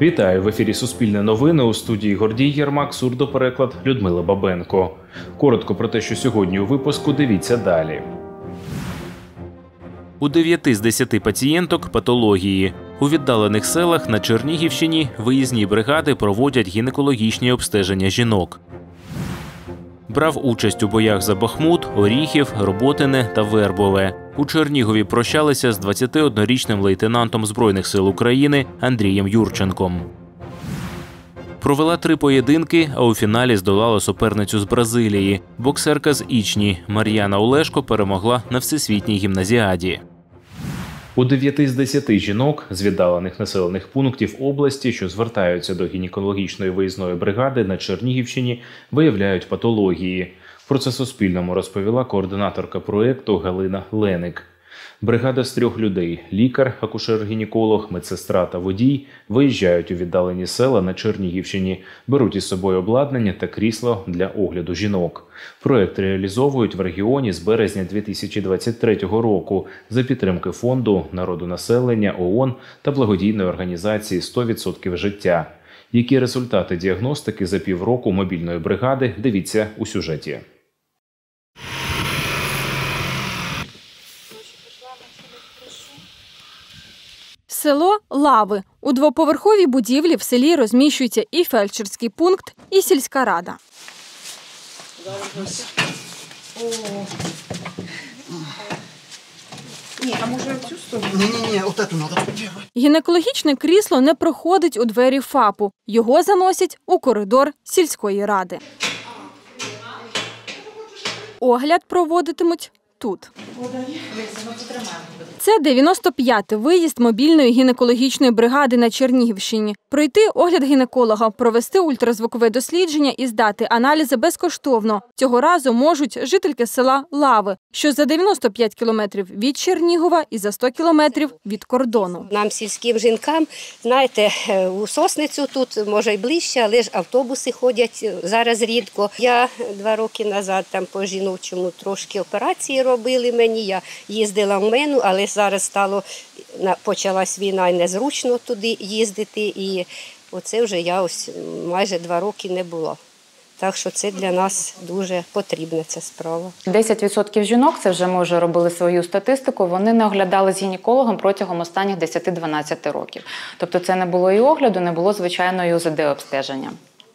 Вітаю! В ефірі «Суспільне новини», у студії Гордій Єрмак, сурдопереклад Людмила Бабенко. Коротко про те, що сьогодні у випуску, дивіться далі. У 9 з 10 пацієнток – патології. У віддалених селах на Чернігівщині виїзні бригади проводять гінекологічні обстеження жінок. Брав участь у боях за Бахмут, Оріхів, Роботине та Вербове. У Чернігові прощалися з 21-річним лейтенантом Збройних сил України Андрієм Юрченком. Провела 3 поєдинки, а у фіналі здолала суперницю з Бразилії. Боксерка з Ічні Мар'яна Олешко перемогла на всесвітній гімназіаді. У 9 з 10 жінок з віддалених населених пунктів області, що звертаються до гінекологічної виїзної бригади на Чернігівщині, виявляють патології. Про це Суспільному розповіла координаторка проєкту Галина Леник. Бригада з 3 людей – лікар, акушер-гінеколог, медсестра та водій – виїжджають у віддалені села на Чернігівщині, беруть із собою обладнання та крісло для огляду жінок. Проєкт реалізовують в регіоні з березня 2023 року за підтримки Фонду народонаселення ООН та благодійної організації «100% життя». Які результати діагностики за півроку мобільної бригади – дивіться у сюжеті. Село Лави. У двоповерховій будівлі в селі розміщується і фельдшерський пункт, і сільська рада. Гінекологічне крісло не проходить у двері ФАПу. Його заносять у коридор сільської ради. Огляд проводитимуть тут. Це 95-й виїзд мобільної гінекологічної бригади на Чернігівщині. Пройти огляд гінеколога, провести ультразвукове дослідження і здати аналізи безкоштовно. Цього разу можуть жительки села Лави, що за 95 кілометрів від Чернігова і за 100 кілометрів від кордону. Нам, сільським жінкам, знаєте, у Сосницю тут, може й ближче, але ж автобуси ходять зараз рідко. Я 2 роки назад там по жіночому трошки операції робили мені, я їздила в Мену, але зараз почалась війна і незручно туди їздити. І оце вже я ось майже 2 роки не була. Так що це для нас дуже потрібна ця справа. 10% жінок, це вже ми вже робили свою статистику, вони не оглядали з гінекологом протягом останніх 10-12 років. Тобто це не було і огляду, не було звичайної УЗД-обстеження.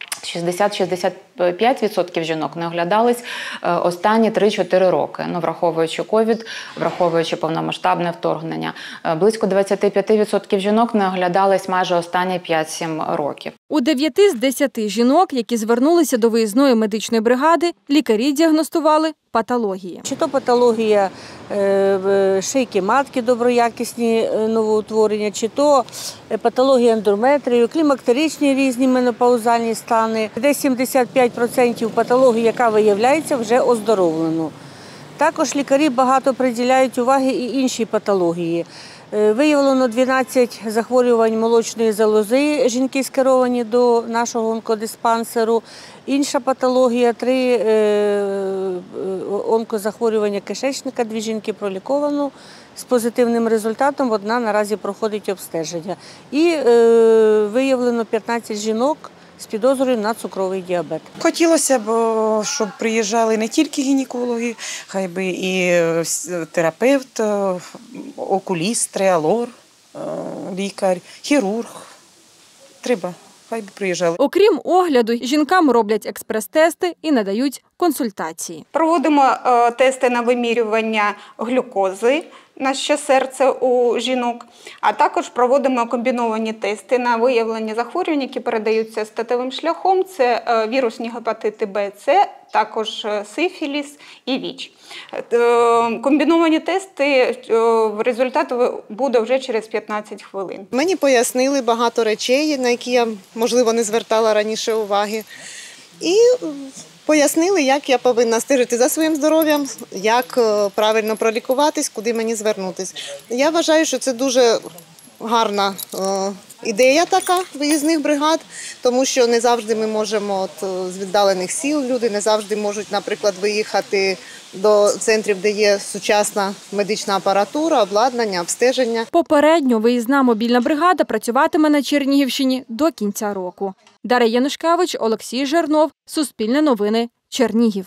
60-65% жінок не оглядались останні 3-4 роки, враховуючи ковід, враховуючи повномасштабне вторгнення. Близько 25% жінок не оглядались майже останні 5-7 років. У 9 з 10 жінок, які звернулися до виїзної медичної бригади, лікарі діагностували патології. Чи то патологія шийки матки, доброякісні новоутворення, чи то патологія ендометрію, клімактеричні різні менопаузальні стани. Десь 75% патології, яка виявляється, вже оздоровлено. Також лікарі багато приділяють уваги і іншій патології. Виявлено 12 захворювань молочної залози, жінки скеровані до нашого онкодиспансеру. Інша патологія – 3 онкозахворювання кишечника, 2 жінки проліковано з позитивним результатом, 1 наразі проходить обстеження. І виявлено 15 жінок з підозрою на цукровий діабет. Хотілося б, щоб приїжджали не тільки гінекологи, хай би і терапевт, окуліст, реалор, лікар, хірург. Треба, хай би приїжджали. Окрім огляду, жінкам роблять експрес-тести і надають консультації. Проводимо тести на вимірювання глюкози на серце у жінок, а також проводимо комбіновані тести на виявлення захворювань, які передаються статевим шляхом. Це вірусні гепатити Б, С, також сифіліс і ВІЧ. Комбіновані тести, результат буде вже через 15 хвилин. Мені пояснили багато речей, на які я, можливо, не звертала раніше уваги. І пояснили, як я повинна стежити за своїм здоров'ям, як правильно пролікуватись, куди мені звернутися. Я вважаю, що це дуже гарна ідея така виїзних бригад, тому що не завжди ми можемо з віддалених сіл, люди не завжди можуть, наприклад, виїхати до центрів, де є сучасна медична апаратура, обладнання, обстеження. Попередньо виїзна мобільна бригада працюватиме на Чернігівщині до кінця року. Дар'я Янушкевич, Олексій Жернов, Суспільне новини, Чернігів.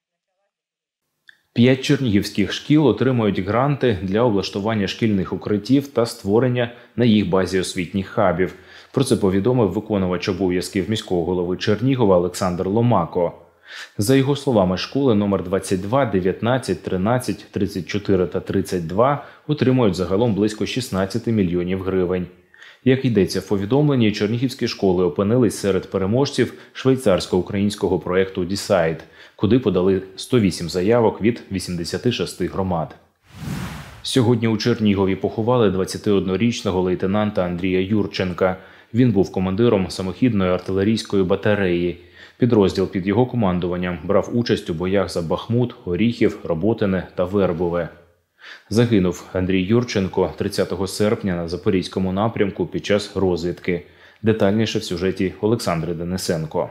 5 чернігівських шкіл отримують гранти для облаштування шкільних укриттів та створення на їх базі освітніх хабів. Про це повідомив виконувач обов'язків міського голови Чернігова Олександр Ломако. За його словами, школи номер 22, 19, 13, 34 та 32 отримують загалом близько 16 мільйонів гривень. Як йдеться в повідомленні, чернігівські школи опинились серед переможців швейцарсько-українського проєкту «Decide», куди подали 108 заявок від 86 громад. Сьогодні у Чернігові поховали 21-річного лейтенанта Андрія Юрченка. Він був командиром самохідної артилерійської батареї. Підрозділ під його командуванням брав участь у боях за Бахмут, Оріхів, Роботине та Вербове. Загинув Андрій Юрченко 30 серпня на Запорізькому напрямку під час розвідки. Детальніше в сюжеті Олександри Денисенко.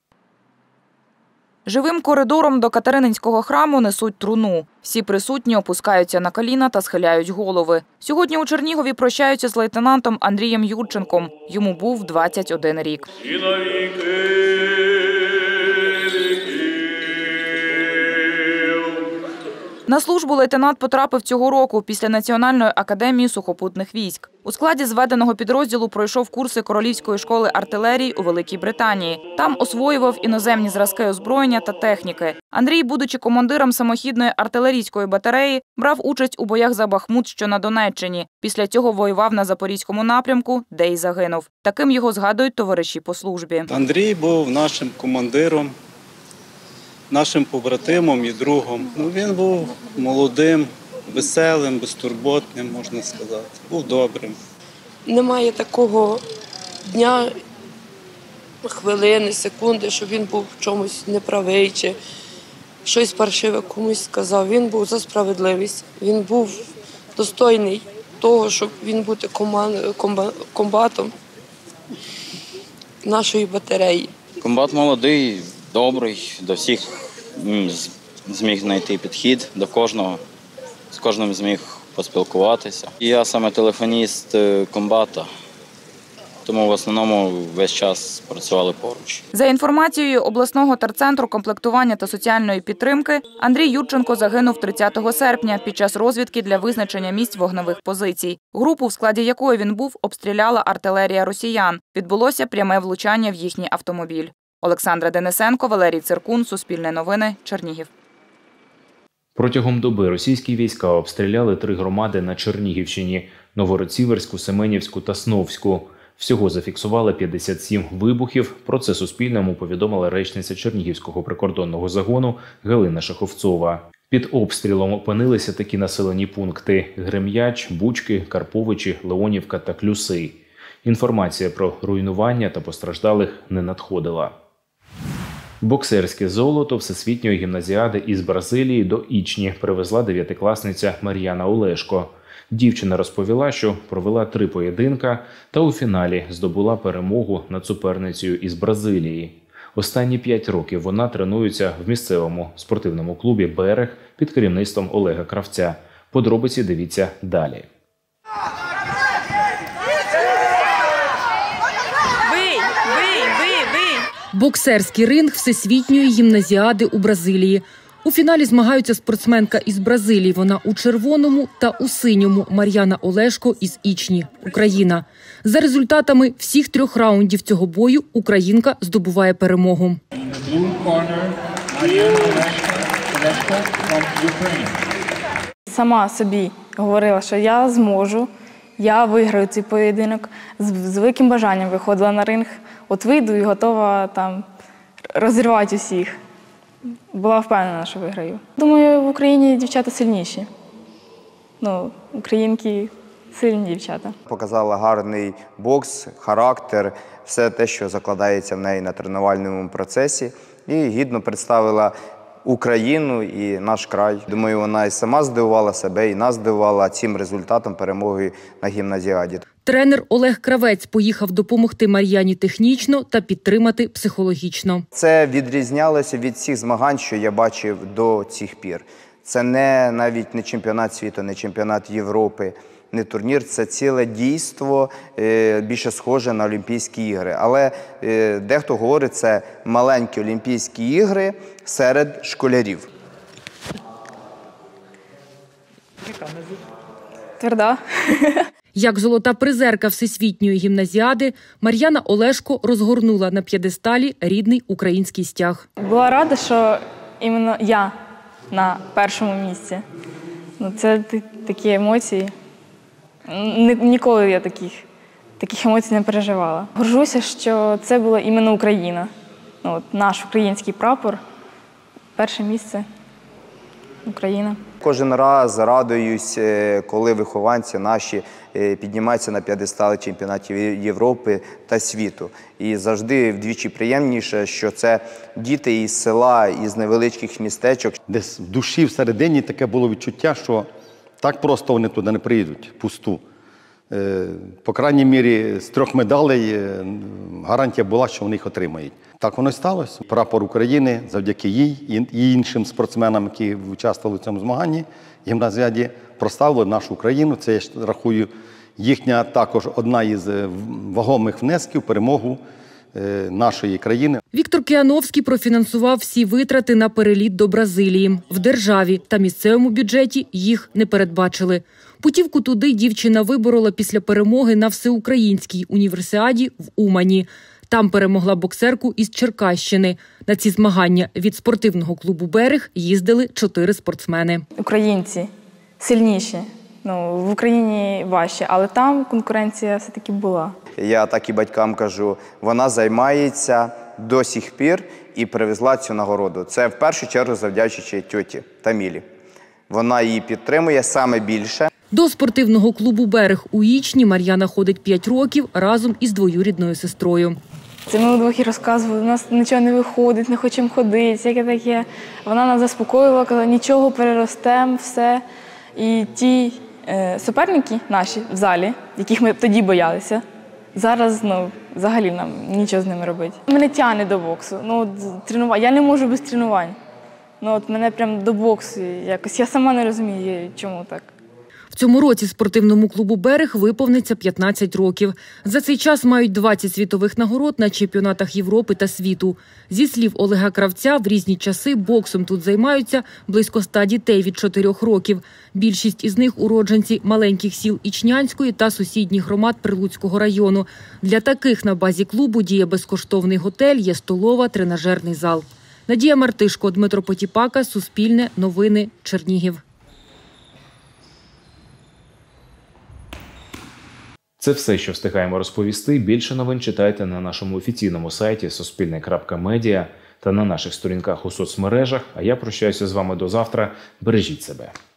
Живим коридором до Катерининського храму несуть труну. Всі присутні опускаються на коліна та схиляють голови. Сьогодні у Чернігові прощаються з лейтенантом Андрієм Юрченком. Йому був 21 рік. На службу лейтенант потрапив цього року після Національної академії сухопутних військ. У складі зведеного підрозділу пройшов курси Королівської школи артилерії у Великій Британії. Там освоював іноземні зразки озброєння та техніки. Андрій, будучи командиром самохідної артилерійської батареї, брав участь у боях за Бахмут, що на Донеччині. Після цього воював на Запорізькому напрямку, де й загинув. Таким його згадують товариші по службі. Андрій був нашим командиром, нашим побратимом і другом. Він був молодим, веселим, безтурботним, можна сказати. Був добрим. Немає такого дня, хвилини, секунди, щоб він був в чомусь неправий чи щось паршиве комусь сказав. Він був за справедливість. Він був достойний того, щоб він бути комбатом нашої батареї. Комбат молодий, добрий, до всіх зміг знайти підхід, до кожного, з кожним зміг поспілкуватися. І я саме телефоніст комбата, тому в основному весь час працювали поруч. За інформацією обласного терцентру комплектування та соціальної підтримки, Андрій Юрченко загинув 30 серпня під час розвідки для визначення місць вогневих позицій. Групу, в складі якої він був, обстріляла артилерія росіян. Відбулося пряме влучання в їхній автомобіль. Олександра Денисенко, Валерій Циркун, Суспільне новини, Чернігів. Протягом доби російські війська обстріляли 3 громади на Чернігівщині – Новороціверську, Семенівську та Сновську. Всього зафіксували 57 вибухів. Про це Суспільному повідомила речниця Чернігівського прикордонного загону Галина Шаховцова. Під обстрілом опинилися такі населені пункти – Грем'яч, Бучки, Карповичі, Леонівка та Клюси. Інформація про руйнування та постраждалих не надходила. Боксерське золото Всесвітньої гімназіади із Бразилії до Ічні привезла 9-класниця Мар'яна Олешко. Дівчина розповіла, що провела 3 поєдинка та у фіналі здобула перемогу над суперницею із Бразилії. Останні 5 років вона тренується в місцевому спортивному клубі «Берег» під керівництвом Олега Кравця. Подробиці дивіться далі. Боксерський ринг Всесвітньої гімназіади у Бразилії. У фіналі змагаються спортсменка із Бразилії. Вона у червоному та у синьому. Мар'яна Олешко із Ічні, Україна. За результатами всіх 3 раундів цього бою українка здобуває перемогу. Сама собі говорила, що я зможу, я виграю цей поєдинок. З великим бажанням виходила на ринг. От вийду і готова там розірвати усіх. Була впевнена, що виграю. Думаю, в Україні дівчата сильніші. Українки сильні дівчата. Показала гарний бокс, характер, все те, що закладається в неї на тренувальному процесі. І гідно представила Україну і наш край. Думаю, вона і сама здивувала себе, і нас здивувала цим результатом перемоги на гімназіаді. Тренер Олег Кравець поїхав допомогти Мар'яні технічно та підтримати психологічно. Це відрізнялося від всіх змагань, що я бачив до цих пір. Це навіть не чемпіонат світу, не чемпіонат Європи, не турнір, це ціле дійство, більше схоже на Олімпійські ігри. Але дехто говорить, це маленькі Олімпійські ігри серед школярів. Тверда. Як золота призерка Всесвітньої гімназіади, Мар'яна Олешко розгорнула на п'єдесталі рідний український стяг. Була рада, що іменно я на першому місці. Це такі емоції. Ніколи я таких емоцій не переживала. Горжуся, що це була іменно Україна. Наш український прапор. Перше місце – Україна. Кожен раз радуюсь, коли вихованці наші піднімаються на п'єдестали чемпіонатів Європи та світу. І завжди вдвічі приємніше, що це діти із села, із невеличких містечок. Десь в душі всередині таке було відчуття, що так просто вони туди не приїдуть, пусту. По крайній мірі, з 3 медалей гарантія була, що вони їх отримають. Так воно і сталося. Прапор України завдяки їй і іншим спортсменам, які участвували в цьому змаганні, гімназіаді, прославили нашу Україну. Це, я рахую, їхня також одна із вагомих внесків в перемогу нашої країни. Віктор Кіановський профінансував всі витрати на переліт до Бразилії. В державі та місцевому бюджеті їх не передбачили. Путівку туди дівчина виборола після перемоги на всеукраїнській універсіаді в Умані. Там перемогла боксерку із Черкащини. На ці змагання від спортивного клубу «Берег» їздили 4 спортсмени. Українці сильніші. В Україні важче, але там конкуренція все-таки була. Я так і батькам кажу, вона займається до сих пір і привезла цю нагороду. Це в першу чергу завдячуючи тьоті Тамілі. Вона її підтримує саме більше. До спортивного клубу «Берег» у Ічні Мар'яна ходить 5 років разом із двоюрідною сестрою. Це ми удвох і розказували, у нас нічого не виходить, не хочемо ходити, яке таке. Вона нас заспокоювала, казала, нічого, переростемо, все. І ті суперники наші в залі, яких ми тоді боялися, зараз взагалі нам нічого з ними робити. Мене тягне до боксу. Я не можу без тренувань. Мене прямо до боксу якось. Я сама не розумію, чому так. В цьому році спортивному клубу «Берег» виповниться 15 років. За цей час мають 20 світових нагород на чемпіонатах Європи та світу. Зі слів Олега Кравця, в різні часи боксом тут займаються близько 100 дітей від 4 років. Більшість із них – уродженці маленьких сіл Ічнянської та сусідніх громад Прилуцького району. Для таких на базі клубу діє безкоштовний готель, є столова, тренажерний зал. Надія Мартишко, Дмитро Потіпака, Суспільне, Новини, Чернігів. Це все, що встигаємо розповісти. Більше новин читайте на нашому офіційному сайті suspilne.media та на наших сторінках у соцмережах. А я прощаюся з вами до завтра. Бережіть себе.